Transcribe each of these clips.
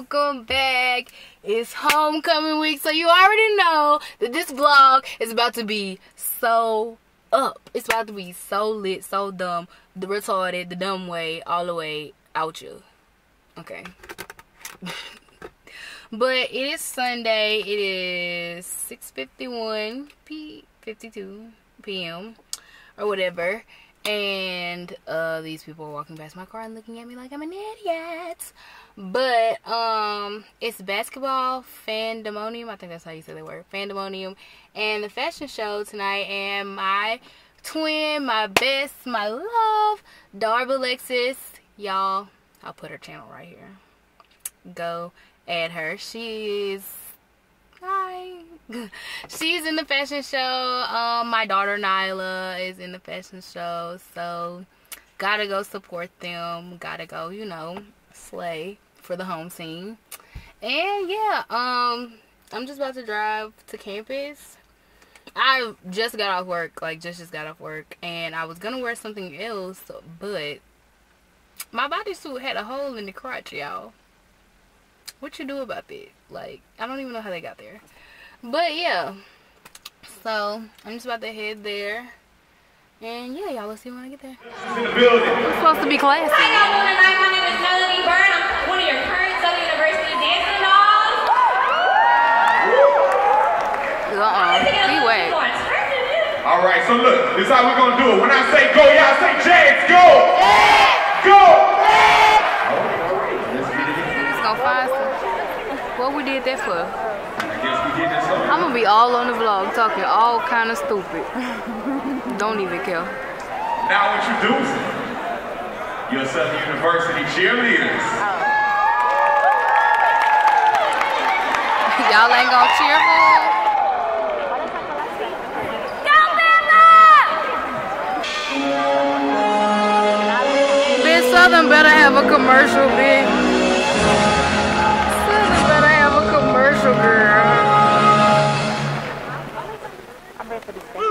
welcome back. It's homecoming week, so you already know that this vlog is about to be so up. It's about to be so lit, so dumb, the retarded, the dumb way, all the way out you. Okay. But it is Sunday. It is 6:52 p.m. or whatever. And these people are walking past my car and looking at me like I'm an idiot. But it's basketball fandemonium. I think that's how you say the word, fandemonium, and the fashion show tonight. And my twin, my best, my love, Darby Alexis, y'all, I'll put her channel right here. Go add her. She's in the fashion show. My daughter Nyla is in the fashion show, so gotta go support them. Gotta go, you know, slay for the home scene. And yeah, I'm just about to drive to campus. I just got off work, like just got off work, and I was gonna wear something else, but my bodysuit had a hole in the crotch, y'all. What you do about that? Like, I don't even know how they got there. But yeah, so I'm just about to head there. And yeah, y'all will see when I get there. In the building. It's supposed to be classy. Hi y'all doing tonight? My name is Melody Byrne. I'm one of your current Southern University dancing dolls. Be whack. Alright, so look, this is how we're gonna do it. When I say go, y'all say James, go! Go! Alright, let's get it in. We're just gonna find some. What we did that for? I guess we did this over. I'm gonna be all on the vlog talking all kind of stupid. Don't even care. Now introducing your Southern University cheerleaders. Y'all ain't gonna cheer for them? Go Bella! Bitch, Southern better have a commercial, bitch. Southern better have a commercial, girl. I'm ready for this thing.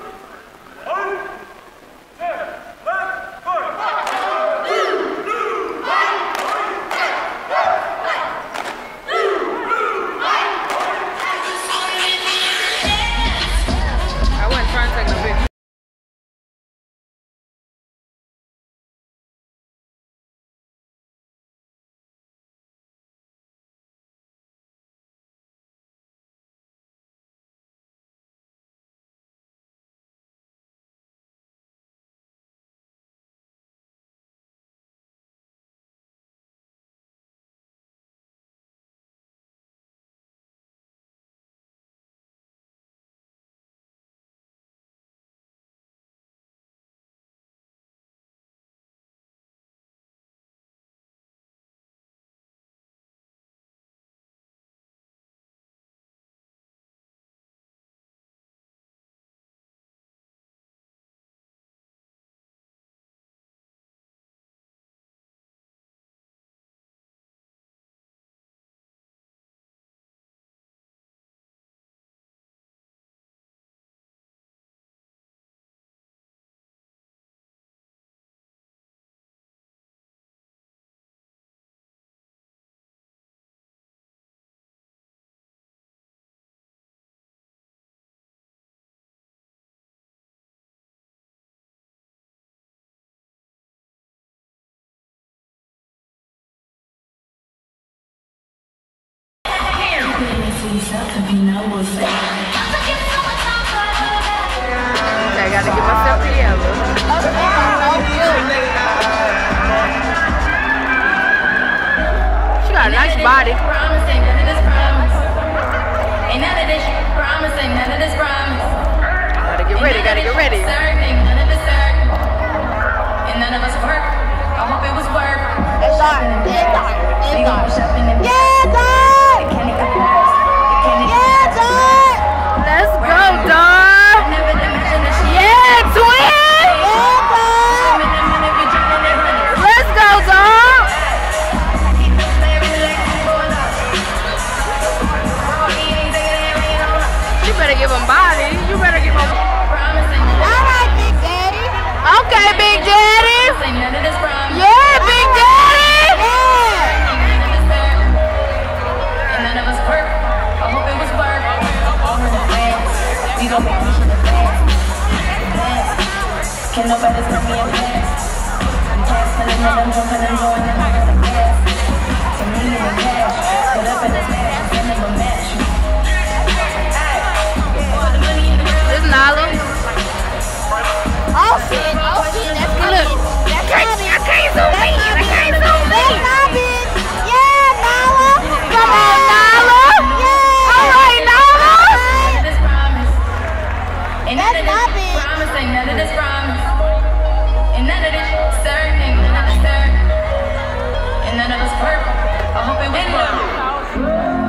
I gotta get myself together. She got a nice body. Gotta get ready, gotta get ready. And none of us work. I hope it was work. Let's go, dog. Yeah, twin. Let's go, dog. You better give him body. You better give him. All right, Big Daddy. Okay, Big Daddy. Yeah, Big Daddy. Can nobody put me in gas? I'm passing and I'm jumping and going in the gas. To me in the cash, put up in the smash, it's in the match. This Nala. Oh shit, that's good. Look, I can't zoom in. I can't zoom in. That's my bitch. Yeah, Nala. Come on, Nala. Yeah. All right, Nala. This promise. And none of That's my this bitch. promise, ain't none of this promise. And none of this certain, ain't none of this certain. And none of us perfect. I hope it was perfect.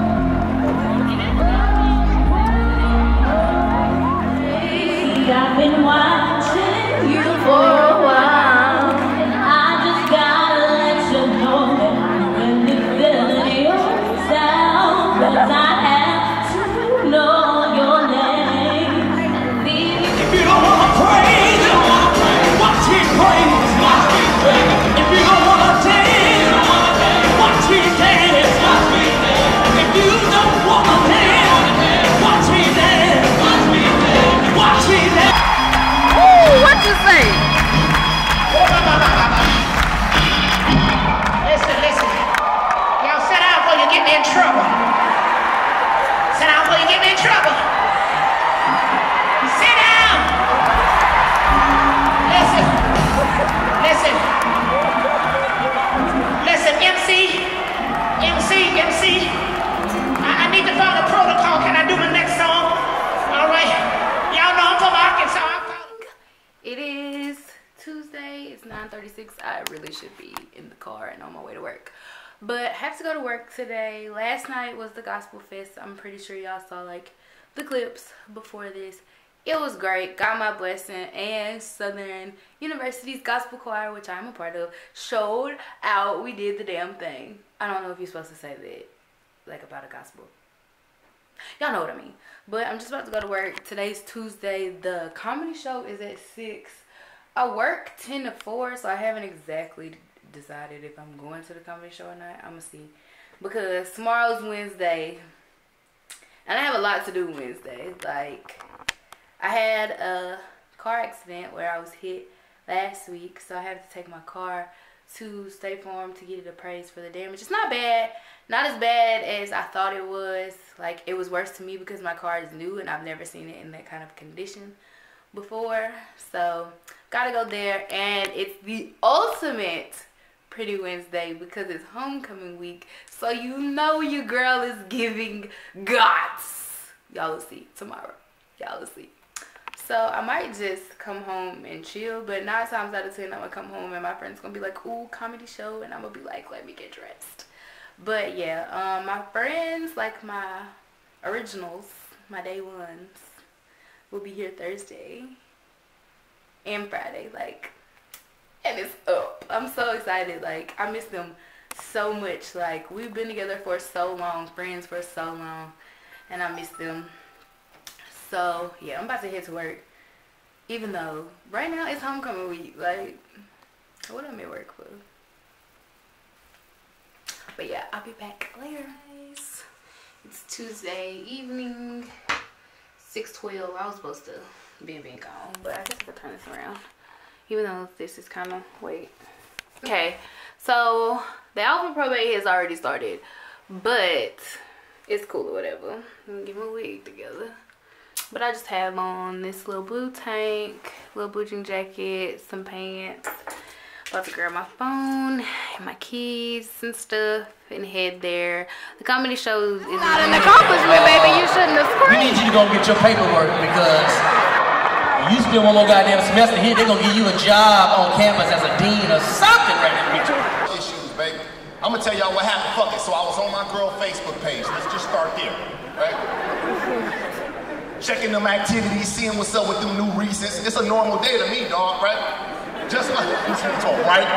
I've been watching you for a while, and I just gotta let you know that I'm really feeling your style, 'cause I have to know your name. If you don't wanna praise, watch me praise. If you don't wanna dance, watch me dance. If you don't wanna dance, watch me dance. Watch me dance. Ooh, what you say? Listen. Y'all sit down before you get me in trouble. Sit down before you get me in trouble. Sit down. Listen, MC. I need to follow protocol. Can I do the next song? All right. Y'all know I'm from Arkansas. It is Tuesday. It's 9:36. I really should be in the car and on my way to work, but I have to go to work today. Last night was the Gospel Fest. I'm pretty sure y'all saw like the clips before this. It was great. Got my blessing, and Southern University's gospel choir, which I'm a part of, showed out. We did the damn thing. I don't know if you're supposed to say that like about a gospel. Y'all know what I mean. But I'm just about to go to work. Today's Tuesday. The comedy show is at 6. I work 10 to 4, so I haven't exactly decided if I'm going to the comedy show or not. I'm going to see. Because tomorrow's Wednesday. And I have a lot to do Wednesday. Like, I had a car accident where I was hit last week. So I had to take my car to State Farm to get it appraised for the damage. It's not bad. Not as bad as I thought it was. Like, it was worse to me because my car is new and I've never seen it in that kind of condition before. So, gotta go there. And it's the ultimate Pretty Wednesday because it's homecoming week. So, you know your girl is giving guts. Y'all will see tomorrow. Y'all will see. So, I might just come home and chill. But 9 times out of 10, I'm gonna come home and my friend's gonna be like, ooh, comedy show. And I'm gonna be like, let me get dressed. But yeah, my friends, like my originals, my day ones, will be here Thursday and Friday, like, and it's up. I'm so excited. Like, I miss them so much. Like, we've been together for so long, friends for so long, and I miss them. So yeah, I'm about to head to work, even though right now it's homecoming week. Like, what am I at work for? But yeah, I'll be back later, guys. It's Tuesday evening, 6:12. I was supposed to be gone, but I guess I could turn this around. Even though this is kind of, wait. Okay, so the alpha probate has already started, but it's cool or whatever. Let me get my wig together. But I just have on this little blue tank, little blue jean jacket, some pants. About to grab my phone and my keys and stuff and head there. The comedy show is not an accomplishment, baby. You shouldn't have screamed. We need you to go get your paperwork because you spend one more goddamn semester here, they're gonna give you a job on campus as a dean or something right now. Issues, baby. I'm gonna tell y'all what happened. Fuck it. So I was on my girl Facebook page. Let's just start there, right? Checking them activities, seeing what's up with them new recents. It's a normal day to me, dog, right? Just like it's all right.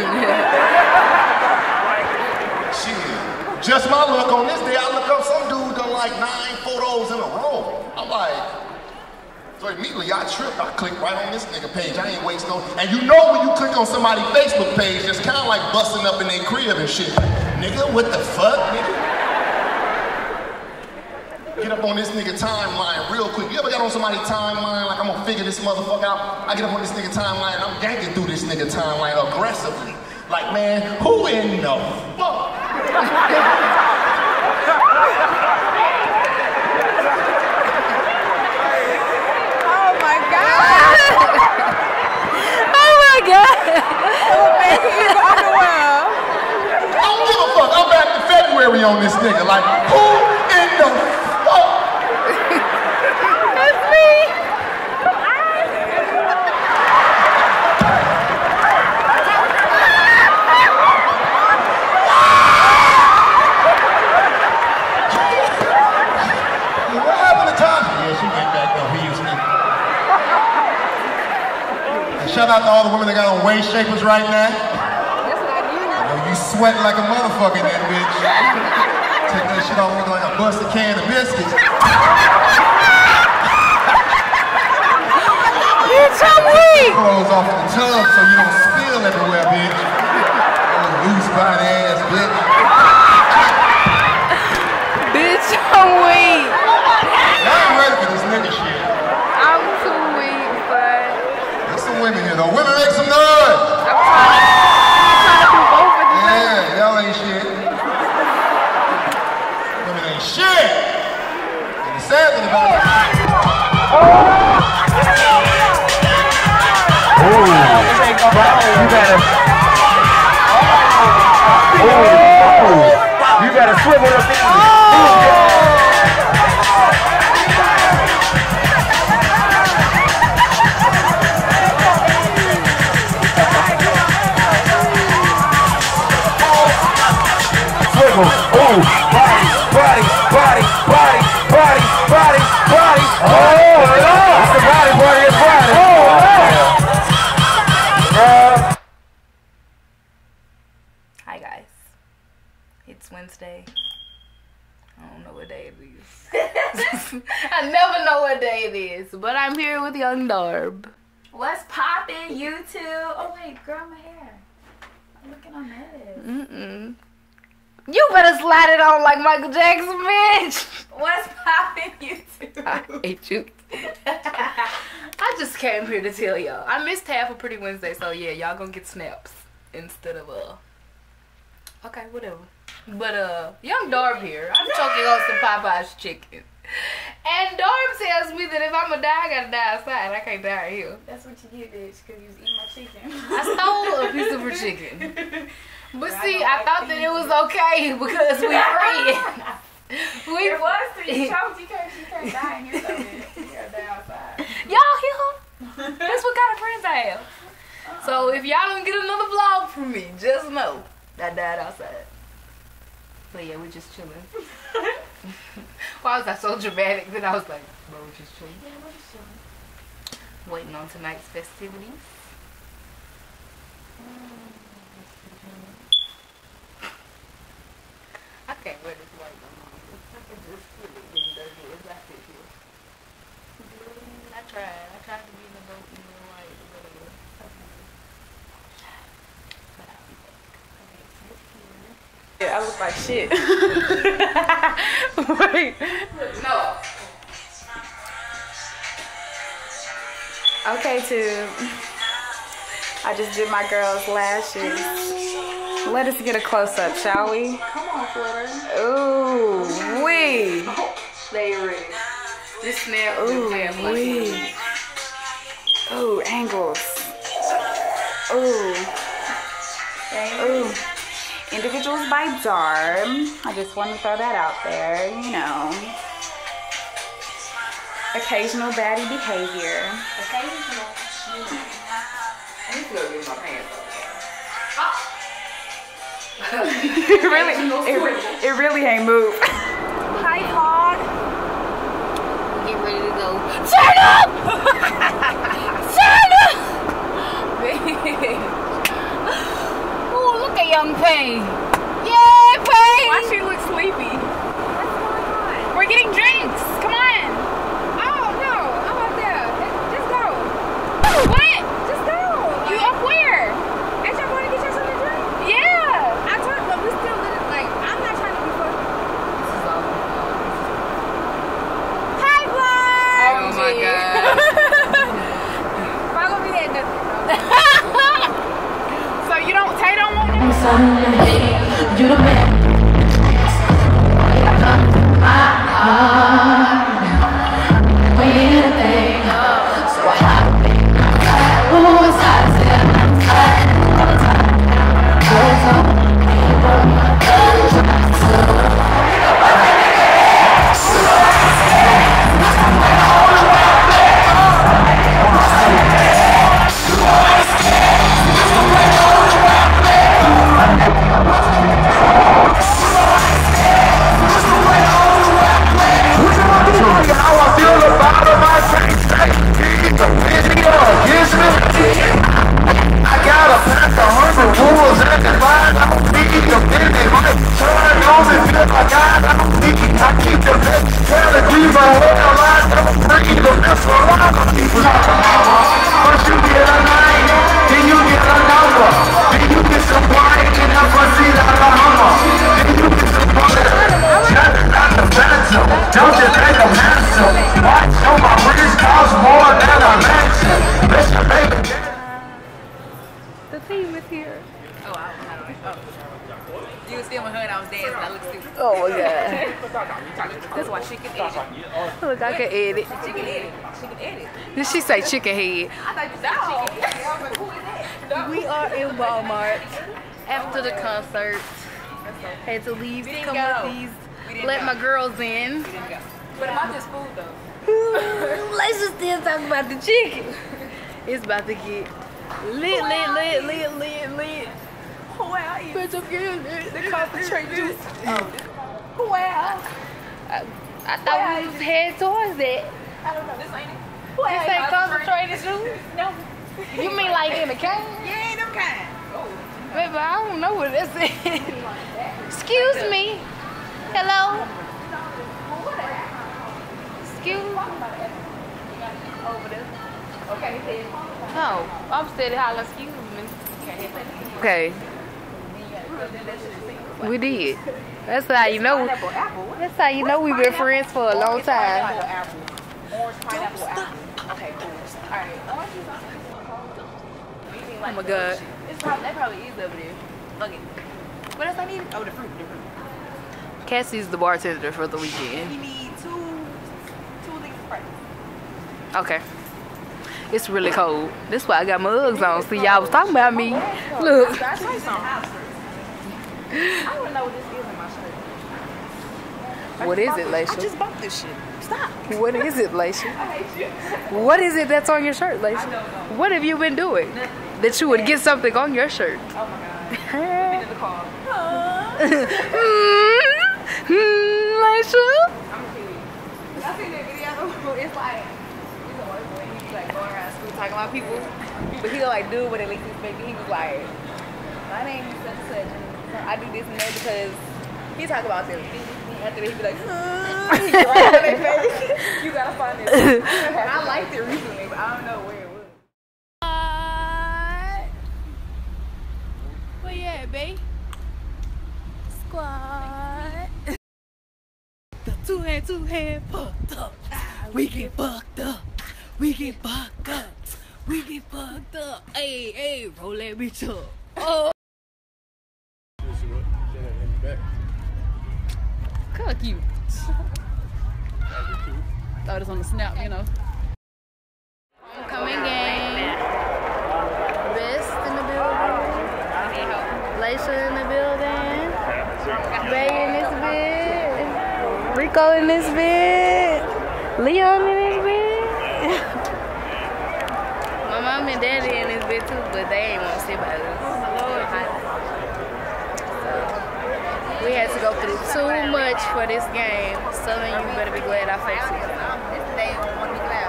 Shit. Just my luck on this day, I look up some dude done like 9 photos in a row. I'm like, so immediately I tripped. I clicked right on this nigga page. I ain't wasting no. And you know when you click on somebody's Facebook page, it's kind of like busting up in their crib and shit. Nigga, what the fuck, nigga? get up on this nigga timeline real quick. You ever got on somebody's timeline like I'm gonna figure this motherfucker out? I get up on this nigga timeline and I'm yanking through this nigga timeline aggressively. Like, man, who in the fuck? Oh my God! Oh my God! Oh man, you go underwear. I don't give a fuck. I'm back to February on this nigga. Like, who in the fuck? That's me. What happened to Tasha? Yeah, she went back to Houston. And shout out to all the women that got on waist shapers right now. You sweating like a motherfucker in that bitch. Take that shit off looking like a busted can of biscuits. Bitch, I'm weak. Clothes off in the tub so you don't spill everywhere, bitch. Oh, loose body ass bitch. Bitch, I'm weak. Y'all ain't ready for this nigga shit. I'm too weak, but There's some women here though. Women, make some noise. I'm trying to do both at the same time. Yeah, y'all ain't shit. Women ain't shit. And the sad thing about it. You better swivel up in swivel. Oh, body. Oh, it's the body party. It's Friday. Hi guys, it's Wednesday. I don't know what day it is. I never know what day it is, but I'm here with Young Darb. What's poppin', YouTube? Oh wait, girl, my hair. I'm looking on this. You better slide it on like Michael Jackson, bitch. What's poppin', YouTube? I hate you. I just came here to tell y'all. I missed half of Pretty Wednesday, so yeah, y'all gonna get snaps instead of okay, whatever. But Young Darb here. I'm choking on some Popeye's chicken. And Darb tells me that if I'ma die, I gotta die outside. I can't die here. That's what you get, bitch, because you was eating my chicken. I stole a piece of her chicken. But see, I thought that it was okay because we friends. It was till you choked. You can't die in here, though, bitch. You gotta die outside. Y'all here? That's what kind of friends I have. So if y'all don't get another vlog from me, just know I died outside. So yeah, we're just chilling. Why was I so dramatic that I was like, bro, we're just chilling. Yeah, we're just chilling. Waiting on tonight's festivities. I can't wear this white no more. I can just feel it getting dirty as I sit here. I tried to be in the boat in the white, whatever. But I'll be back. Okay, Yeah, I look like shit. Wait. no. Okay, too. I just did my girl's lashes. Let us get a close-up, shall we? Come on, Flutter. Ooh, wee. Stay ready. This snap Ooh, is wee. Ooh, angles. Ooh. Ooh. Individuals by Darb. I just want to throw that out there, you know. Occasional baddie behavior. Occasional. I need to go get my pants it really ain't moved. Hi, Pod. Get ready to go. Turn up! Turn up! Ooh, look at young Payne. Yeah, Payne! Why she look sleepy? What's going on? We're getting drinks. Come on. Oh, no. I'm up there. Just go. What? Just go. You up where? Ain't y'all going to get y'all something to drink? Yeah. I told you, but we still, like, I'm not trying to be fucked. This is all. Sunday, you the man. My heart, anything, so I think oh, it's hot as hell. All the time, clothes on. Don't you think I'm handsome? Watch show my bridge cost more than a mansion. Listen, baby. The team is here. Oh, I don't know. Oh. You was still with her and I was dancing. I look stupid. Oh my god. That's why she can edit. Look, I can edit. She can edit. She can edit. Did she say chicken head? I thought you said chicken head. I was like, who is that? We are in Walmart after the concert. Had to leave to come with these. Let my girls in. But about this food though. Let's just still talk about the chicken. It's about to get lit. Wow, bitch, I'm getting it. The concentrate juice. Oh. Wow. I thought we was headed towards that. I don't know. This ain't it. This ain't concentrated juice? No. You mean like in a can? Yeah, them kind. Oh. Baby, I don't know what this is. Excuse me. Hello? Excuse me? Over there. Okay. Oh, I'm steady hollering, excuse me. Okay. We did. That's how you know. That's how you know we've been friends for a long time. Orange, pineapple, apple. Okay, cool. Alright. Oh my god. That probably is over there. Look it. What else I need? Oh, the fruit. Cassie's the bartender for the weekend. You need two liters of Sprite. Okay. It's really cold. That's why I got my Uggs on. See, y'all was talking about me. Look. I don't know what this is in my shirt. What is it, Laisha? I just bought this shit. Stop. What is it, Laisha? I hate you. What is it that's on your shirt, Laisha? I don't know. What have you been doing? Nothing. That you would get something on your shirt? Oh my god. I've been in the car. Laisha? I'm gonna kill you. Y'all seen that video? It's like, he's a white boy. He's like going around school talking about people. But he'll like do what at least he's making. He was like, my name is such and such. And I do this and that because he talk about them. After that, he'd be like, he right on their face. You gotta find it. And I liked it recently, but I don't know where it was. Where you at, babe? Squad. The two hand, fucked up. We get fucked up. We get fucked up. We get fucked up. Hey, roll that bitch up. Oh. Kinda cute. Throw this on the snap, you know. Homecoming game. Best in the building. Laisha in the building. Bay in this bed. Rico in this bed. Leon in this bed. My mom and daddy in this bed too, but they ain't want to sit by us. We had to go through too much for this game. Southern, you better be glad I faced it. This day I want to be glad.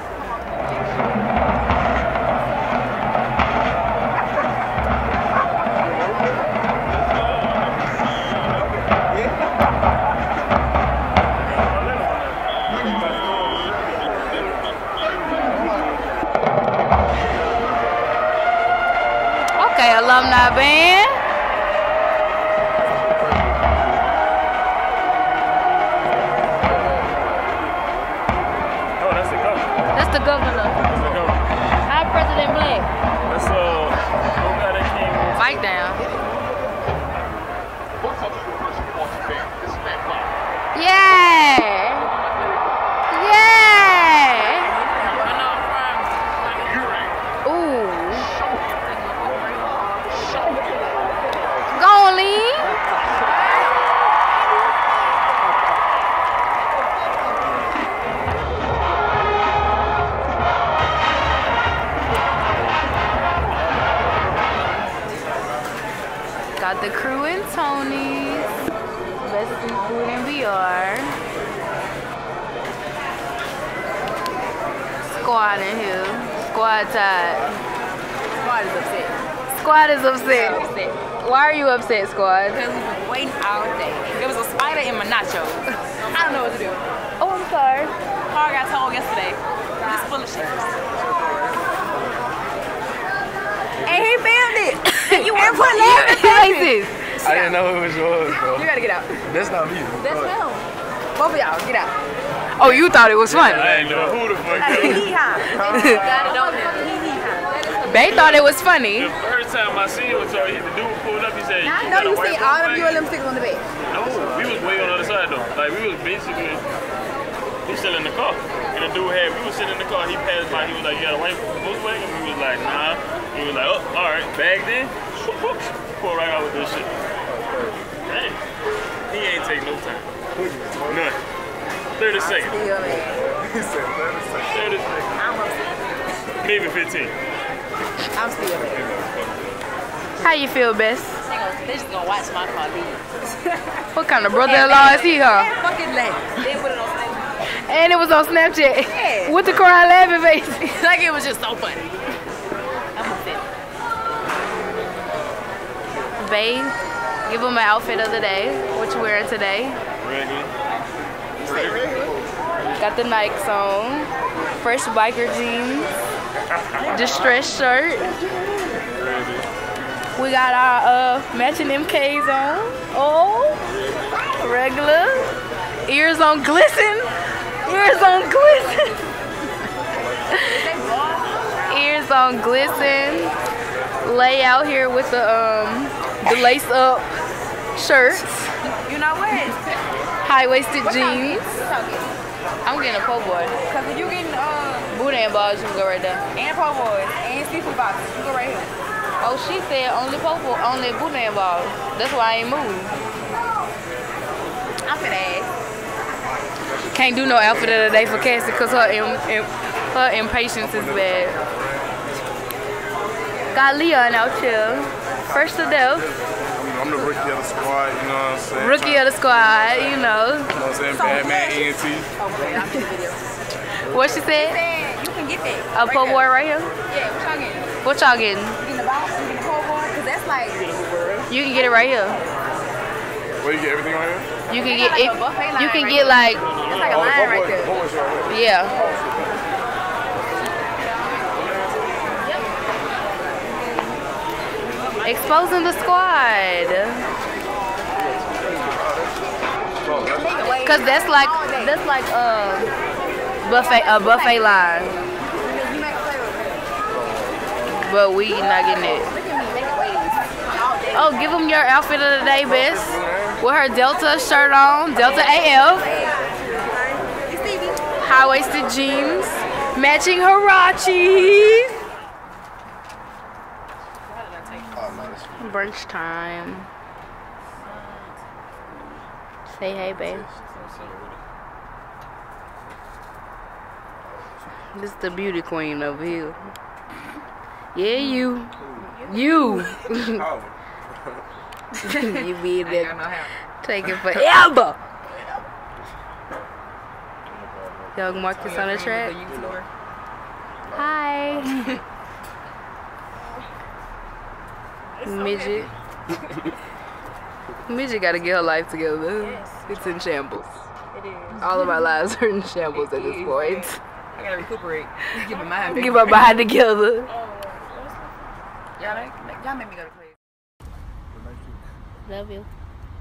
Okay, alumni band. The governor. Our President Black. That's who got that king? Mike down. Yeah. Yeah. Ooh. Go on, Lee. Got the crew and Tony's. Best seafood in VR. Squad in here. Squad tied. Squad is upset. Squad is upset. Why are you upset, Squad? Because we've been waiting all day. There was a spider in my nachos. I don't know what to do. Oh, I'm sorry. Carl got told yesterday. It's full of shit. And he filmed it. You want to put faces. I didn't know it was yours, bro. You gotta get out. That's not me. That's him. Both of y'all, get out. Oh, you thought it was funny. I ain't know who the fuck that was. They thought it was funny. The first time I seen him, so the dude pulled up, he said, I know you see all of you and them sticks on the bed. No, we was way on the other side though. Like we was basically, we still in the car. And the dude we was sitting in the car, he passed by, he was like, you got a white Volkswagen? We was like, nah. He was like, oh, all right, bagged in. Pull right out with this shit. Dang. He ain't take no time. None. 30 seconds. He said 30 seconds. 30 seconds. I'm upset. Maybe 15. I'm still mad. How you feel, Bess? They just gonna watch my car leave. What kind of brother-in-law is he, huh? Fucking laugh. They put it on Snapchat. And it was on Snapchat. Yeah. With the crying laughing face. Like it was just so funny. I'm upset. Babe, give him an outfit of the day. What you wearing today? Regular. Got the Nikes on. Fresh biker jeans. Distressed shirt. We got our matching MKs on. Oh, regular. Ears on glisten. Ears on glisten. Ears on glisten. Lay out here with the lace up shirts. You know what? High-waisted jeans. I'm getting a po' boy. Cause if you getting Boudin balls, you can go right there. and po' boys and seafood boxes, you go right here. Oh, she said only only Boudin balls. That's why I ain't moved. I'm finna ask. Can't do no outfit of the day for Cassie because her impatience is bad. Got Leon out here. First to death. I'm the rookie of the squad, you know what I'm saying? Rookie of the squad, you know. You know what I'm saying? Batman, ENT. Okay, I'm in the video. What she said? You can get that. A po' boy right here? Yeah, what y'all getting? What y'all getting? You getting the box? You getting the po' boy? Cause that's like. You can get it right here. Where you get everything on here? You can It's get like it. a buffet line You can right get there. like, It's like a line right there. yeah. Exposing the squad. Cause that's like a buffet line. But we not getting it. Oh, give them your outfit of the day, Bess. With her Delta shirt on, Delta AF. High-waisted jeans, matching Huaraches. Brunch time. Say hey, babe. This is the beauty queen over here. Yeah, you. You. You be there taking forever. Young Marcus on the track. Hi. Midget. Midget gotta get her life together. Yes. It's in shambles. It is. All of our lives are in shambles at this point. I gotta recuperate. Get my mind back. Get my mind together. Y'all make me go to class. Love you.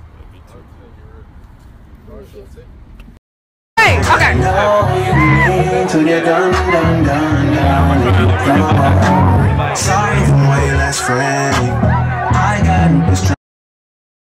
Hey, okay. Sorry for my last friend. I got